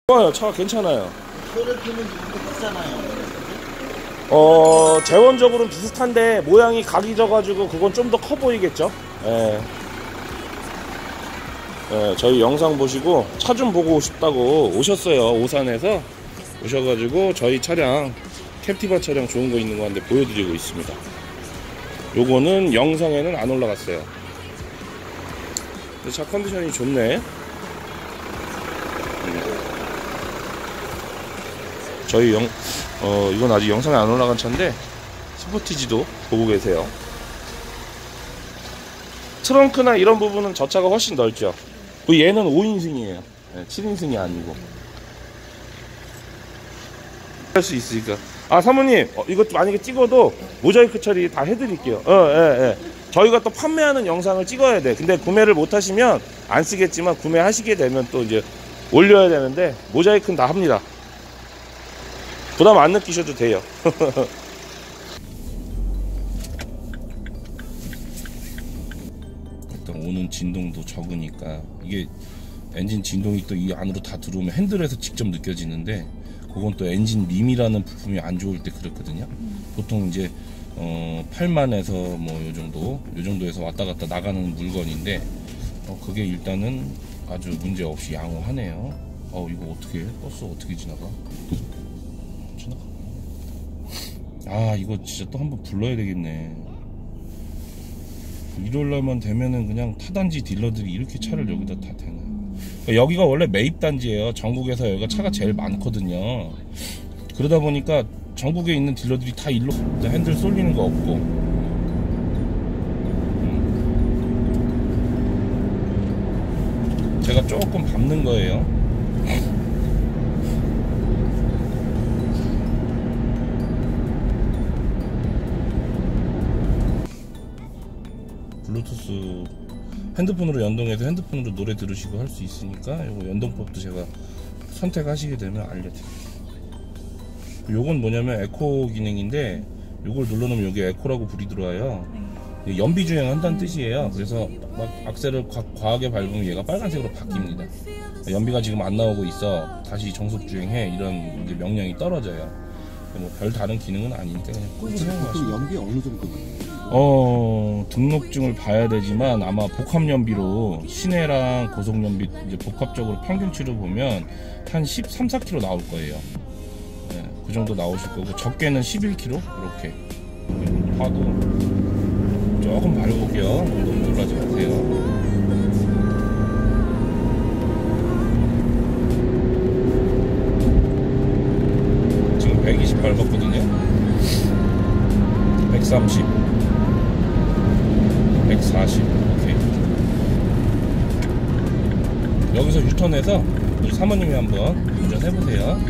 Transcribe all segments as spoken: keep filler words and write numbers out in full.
좋아요. 차가 괜찮아요. 소렌토는 이것도 크잖아요. 어, 재원적으로는 비슷한데 모양이 각이 져가지고 그건 좀 더 커 보이겠죠. 예. 예, 저희 영상 보시고 차 좀 보고 싶다고 오셨어요. 오산에서 오셔가지고 저희 차량 캡티바 차량 좋은 거 있는 거 한데 보여드리고 있습니다. 요거는 영상에는 안 올라갔어요. 근데 차 컨디션이 좋네. 저희 영, 어, 이건 아직 영상에 안 올라간 차인데 스포티지도 보고 계세요. 트렁크나 이런 부분은 저 차가 훨씬 넓죠. 얘는 오 인승이에요. 네, 칠 인승이 아니고. 할 수 있으니까. 아, 사모님, 어, 이것도 만약에 찍어도 모자이크 처리 다 해드릴게요. 어, 예, 예. 저희가 또 판매하는 영상을 찍어야 돼. 근데 구매를 못 하시면 안 쓰겠지만 구매하시게 되면 또 이제 올려야 되는데 모자이크는 다 합니다. 부담 안 느끼셔도 돼요. 일단 오는 진동도 적으니까 이게 엔진 진동이 또 이 안으로 다 들어오면 핸들에서 직접 느껴지는데 그건 또 엔진 밈이라는 부품이 안 좋을 때 그렇거든요. 보통 이제 어 팔만에서 뭐 요 정도 요 정도에서 왔다 갔다 나가는 물건인데 어 그게 일단은 아주 문제 없이 양호하네요. 어 이거 어떻게 버스 어떻게 지나가? 지나가. 아 이거 진짜 또 한번 불러야 되겠네. 일요일날만 되면은 그냥 타단지 딜러들이 이렇게 차를 여기다 다 대놔. 여기가 원래 매입단지예요. 전국에서 여기가 차가 제일 많거든요. 그러다 보니까 전국에 있는 딜러들이 다 일로 핸들 쏠리는 거 없고. 음. 제가 조금 밟는 거예요. 블루투스 핸드폰으로 연동해서 핸드폰으로 노래 들으시고 할 수 있으니까 요거 연동법도 제가 선택하시게 되면 알려드릴게요. 요건 뭐냐면 에코 기능인데 요걸 눌러놓으면 여기 에코라고 불이 들어와요. 연비 주행 한다는 뜻이에요. 그래서 막 악셀을 과, 과하게 밟으면 얘가 빨간색으로 바뀝니다. 연비가 지금 안 나오고 있어, 다시 정속 주행해, 이런 이제 명령이 떨어져요. 뭐 별 다른 기능은 아니니까 그냥 꼭 사용하시고. 연비 어느 정도? 어, 등록증을 봐야 되지만 아마 복합 연비로 시내랑 고속 연비 이제 복합적으로 평균치로 보면 한 십삼, 사 킬로미터 나올 거예요. 네, 그 정도 나오실 거고 적게는 십일 킬로미터 이렇게. 봐도 조금 밟아볼게요. 너무 놀라지 마세요. 지금 백이십 밟았거든요. 백삼십, 백사십. 오케이. 여기서 유턴해서 우리 사모님이 한번 운전해보세요.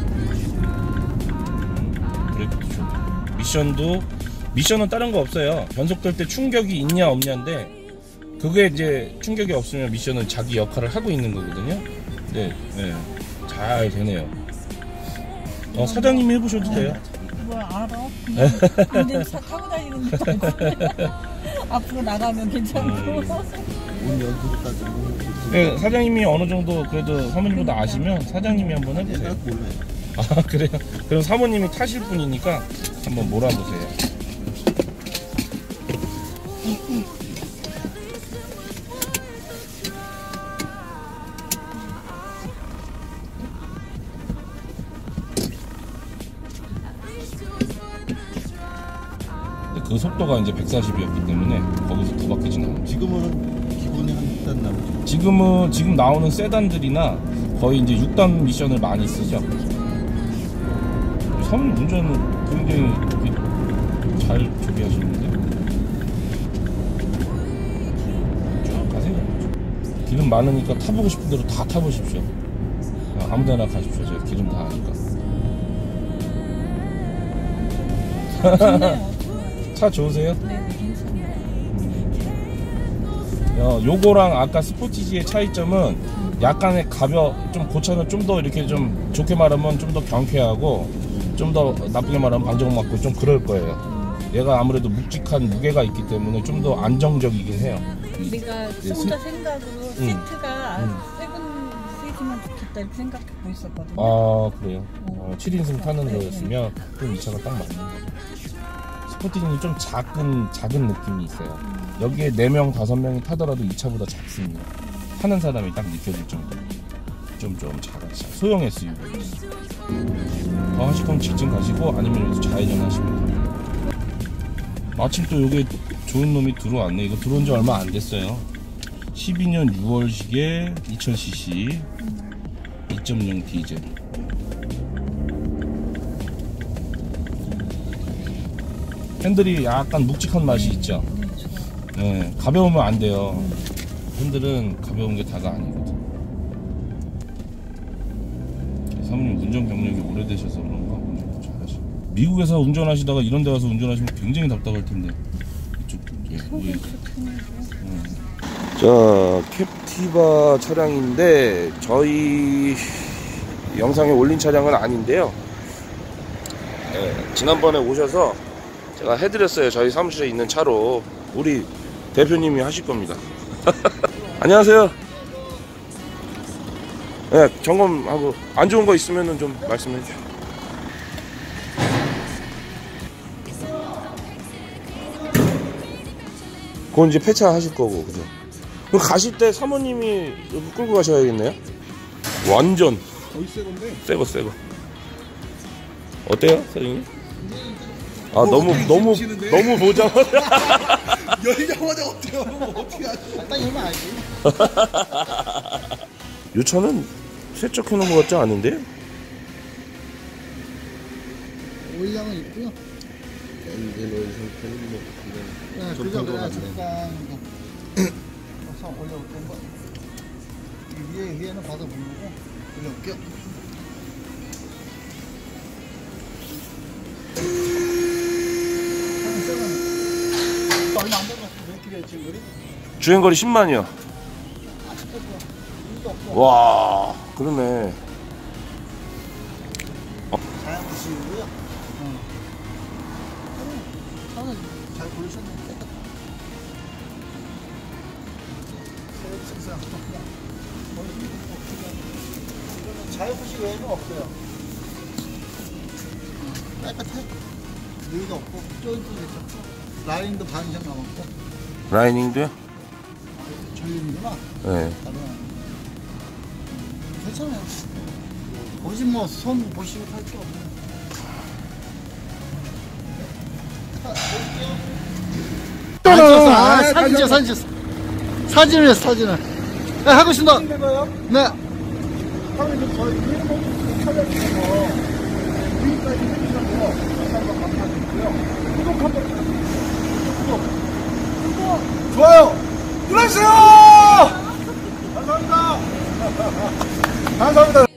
브레이크도 좋고. 미션도 미션은 다른 거 없어요. 변속될 때 충격이 있냐 없냐인데 그게 이제 충격이 없으면 미션은 자기 역할을 하고 있는 거거든요. 네, 네. 잘 되네요. 어, 사장님이 해보셔도 돼요. 뭐 알아? 근데 차 타고 다니는 거 앞으로 나가면 괜찮고. 온 연수까지. 네, 사장님이 어느 정도 그래도 사모님보다 아시면 사장님이 한번 해보세요. 몰라요. 아 그래요? 그럼 사모님이 타실 분이니까 한번 몰아보세요. 그 속도가 이제 백사십이었기 때문에 거기서 두 바퀴 지나요. 지금은 기본이 한 육 단 나오죠. 지금은 지금 나오는 세단들이나 거의 이제 육 단 미션을 많이 쓰죠. 사모님 운전은 굉장히 잘 저기 하시는데 쭉 가세요. 기름 많으니까 타보고 싶은 대로 다 타보십시오. 아무데나 가십시오. 제가 기름 다 하니까. 차 좋으세요? 네, 괜찮아요. 어, 요거랑 아까 스포티지의 차이점은 약간의 가벼, 좀 고차는 좀 더 이렇게 좀 좋게 말하면 좀 더 경쾌하고 좀 더 나쁘게 말하면 방정 맞고 좀 그럴 거예요. 얘가 아무래도 묵직한 무게가 있기 때문에 좀 더 안정적이긴 해요. 내가 예, 좀 더 생각으로 음. 시트가 음. 세븐 있으면 좋겠다 이렇게 생각하고 있었거든요. 아 그래요? 어, 칠 인승 타는 거였으면 그럼 이 차가 딱 맞는 거예요. 스포티지는 좀 작은 작은 느낌이 있어요. 여기에 네 명 다섯 명이 타더라도 이 차보다 작습니다. 타는 사람이 딱 느껴질 정도로 좀 좀 작아요. 소형 에스유브이. 더 하실 거면 직진 가시고 아니면 여기서 좌회전 하시면 됩니다. 마침 또 요게 좋은 놈이 들어왔네. 이거 들어온 지 얼마 안 됐어요. 십이 년 유월식에 이천 씨씨 이 점 영 디젤. 핸들이 약간 묵직한 맛이 있죠. 네, 가벼우면 안 돼요. 핸들은 가벼운 게 다가 아니거든. 사모님 운전 경력이 오래되셔서 그런가 운전 잘하시고. 미국에서 운전하시다가 이런 데 와서 운전하시면 굉장히 답답할 텐데. 이쪽 예, 위에. 음. 자, 캡티바 차량인데 저희 영상에 올린 차량은 아닌데요. 네, 지난번에 오셔서 제가 해드렸어요. 저희 사무실에 있는 차로. 우리 대표님이 하실 겁니다. 안녕하세요. 네, 점검하고 안 좋은 거 있으면 좀 말씀해 주세요. 그건 이제 폐차 하실 거고, 그죠? 그럼 가실 때 사모님이 끌고 가셔야겠네요? 완전 거의 새 건데. 새거 새거. 어때요, 사장님? 아, 너무 너무 너무 보장. 열자마자 어때요? 어떻게 하지? 딱 열면 알지. 이 차는 세척 해놓은 것 같지 않은데? 오일량은 있고요. 엔진 오일 상태는 뭐 그냥 그죠 그냥 잠깐 그래서 올려올 거. 위에 위에는 받아 부르고 올려올게요. 얼마 안 되면 몇 킬로에 지금 거리? 주행거리 십만이요. 와, 그러네. 자연부시고요. 응. 차는 잘 고르셨는데. 자연부시 외에는 없어요. 깨끗해. 누이도 없고, 쫄도 괜찮고, 라인도 반 이상 남았고. 라이닝도요? 전륜이구나. 네. 괜찮아요. 거기 뭐 손 보시고 탈 게 없네. 안 찍었어. 아, 사진 찍어, 사진 찍었어. 사진을 했어, 사진을. 네, 하고 있습니다. 네. 형님, 저희 위에 촬영해서 여기까지 해주셔서 다시 한번 감사드리고요. 구독 한 번. 구독. 구독. 좋아요. 눌러주세요! 감사합니다. 감사합니다.